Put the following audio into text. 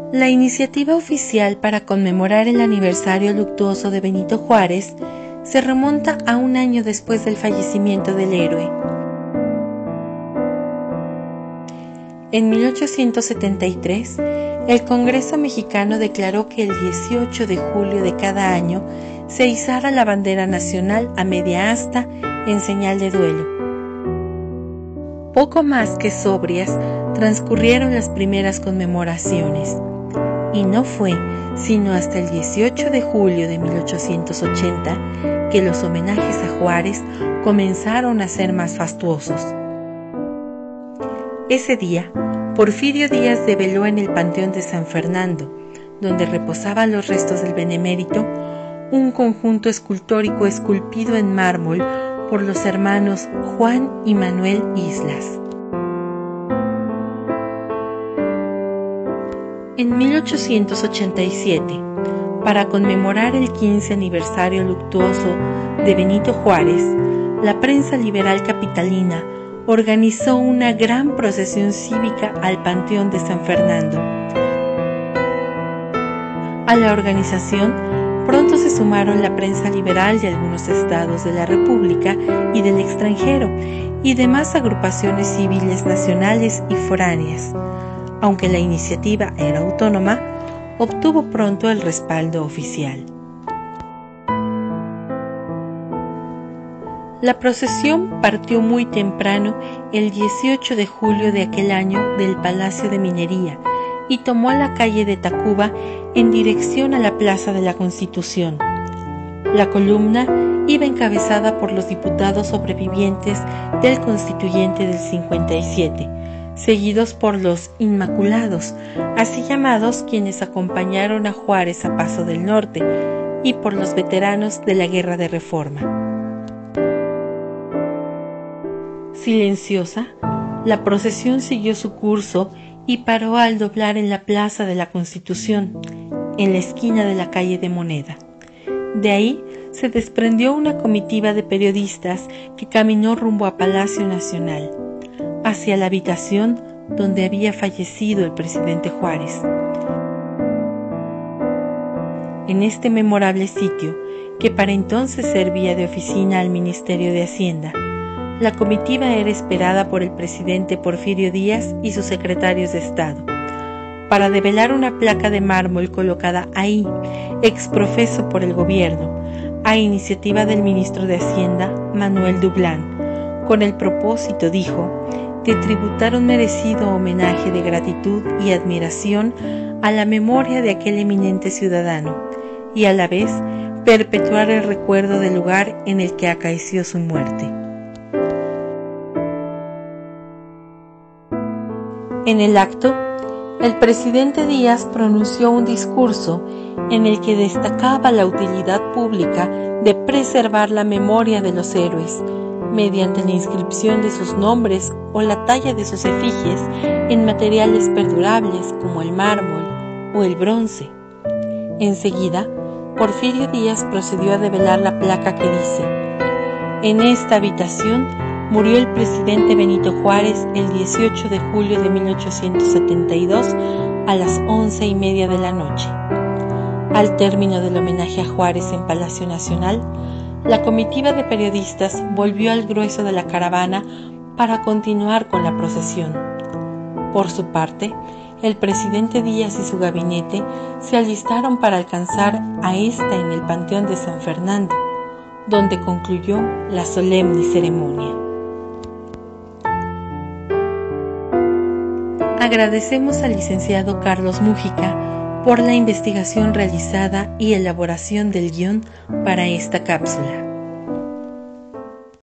La iniciativa oficial para conmemorar el aniversario luctuoso de Benito Juárez se remonta a un año después del fallecimiento del héroe. En 1873, el Congreso mexicano declaró que el 18 de julio de cada año se izara la bandera nacional a media asta en señal de duelo. Poco más que sobrias transcurrieron las primeras conmemoraciones, y no fue sino hasta el 18 de julio de 1880 que los homenajes a Juárez comenzaron a ser más fastuosos. Ese día, Porfirio Díaz develó en el Panteón de San Fernando, donde reposaban los restos del benemérito, un conjunto escultórico esculpido en mármol por los hermanos Juan y Manuel Islas. En 1887, para conmemorar el 15 aniversario luctuoso de Benito Juárez, la prensa liberal capitalina organizó una gran procesión cívica al Panteón de San Fernando. A la organización pronto se sumaron la prensa liberal de algunos estados de la República y del extranjero, y demás agrupaciones civiles nacionales y foráneas. Aunque la iniciativa era autónoma, obtuvo pronto el respaldo oficial. La procesión partió muy temprano el 18 de julio de aquel año del Palacio de Minería y tomó la calle de Tacuba en dirección a la Plaza de la Constitución. La columna iba encabezada por los diputados sobrevivientes del Constituyente del 57, seguidos por los Inmaculados, así llamados, quienes acompañaron a Juárez a Paso del Norte, y por los veteranos de la Guerra de Reforma. Silenciosa, la procesión siguió su curso y paró al doblar en la Plaza de la Constitución, en la esquina de la calle de Moneda. De ahí se desprendió una comitiva de periodistas que caminó rumbo a Palacio Nacional, hacia la habitación donde había fallecido el presidente Juárez. En este memorable sitio, que para entonces servía de oficina al Ministerio de Hacienda, la comitiva era esperada por el presidente Porfirio Díaz y sus secretarios de Estado, para develar una placa de mármol colocada ahí, exprofeso por el gobierno, a iniciativa del ministro de Hacienda, Manuel Dublán, con el propósito, dijo, de tributar un merecido homenaje de gratitud y admiración a la memoria de aquel eminente ciudadano, y a la vez perpetuar el recuerdo del lugar en el que acaeció su muerte. En el acto, el presidente Díaz pronunció un discurso en el que destacaba la utilidad pública de preservar la memoria de los héroes, mediante la inscripción de sus nombres o la talla de sus efigies en materiales perdurables como el mármol o el bronce. Enseguida, Porfirio Díaz procedió a develar la placa que dice: en esta habitación murió el presidente Benito Juárez el 18 de julio de 1872 a las 11:30 de la noche. Al término del homenaje a Juárez en Palacio Nacional, la comitiva de periodistas volvió al grueso de la caravana para continuar con la procesión. Por su parte, el presidente Díaz y su gabinete se alistaron para alcanzar a esta en el Panteón de San Fernando, donde concluyó la solemne ceremonia. Agradecemos al licenciado Carlos Mújica por la investigación realizada y elaboración del guión para esta cápsula.